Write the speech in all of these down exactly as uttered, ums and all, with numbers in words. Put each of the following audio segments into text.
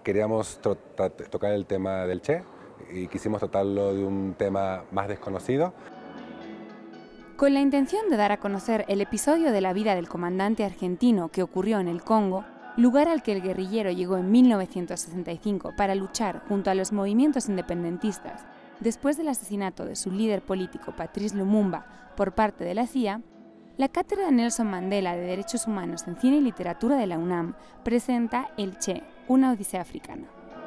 queríamos tocar el tema del Che y quisimos tratarlo de un tema más desconocido. Con la intención de dar a conocer el episodio de la vida del comandante argentino que ocurrió en el Congo, lugar al que el guerrillero llegó en mil novecientos sesenta y cinco para luchar junto a los movimientos independentistas después del asesinato de su líder político Patrice Lumumba por parte de la C I A, la Cátedra Nelson Mandela de Derechos Humanos en Cine y Literatura de la UNAM presenta El Che, una odisea africana.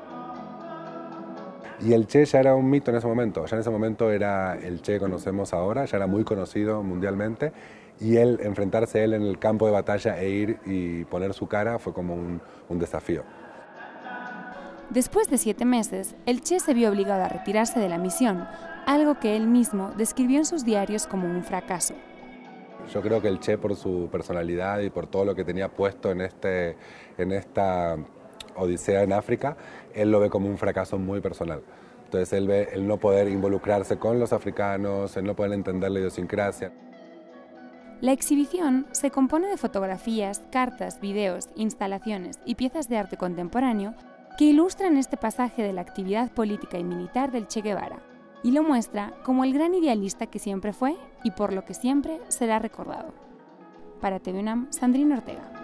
Y el Che ya era un mito en ese momento, ya en ese momento era el Che que conocemos ahora, ya era muy conocido mundialmente, y él, enfrentarse a él en el campo de batalla e ir y poner su cara fue como un, un desafío. Después de siete meses, el Che se vio obligado a retirarse de la misión, algo que él mismo describió en sus diarios como un fracaso. Yo creo que el Che, por su personalidad y por todo lo que tenía puesto en, este, en esta odisea en África, él lo ve como un fracaso muy personal. Entonces él ve el no poder involucrarse con los africanos, el no poder entender la idiosincrasia. La exhibición se compone de fotografías, cartas, videos, instalaciones y piezas de arte contemporáneo que ilustran este pasaje de la actividad política y militar del Che Guevara, y lo muestra como el gran idealista que siempre fue y por lo que siempre será recordado. Para T V UNAM, Sandrina Ortega.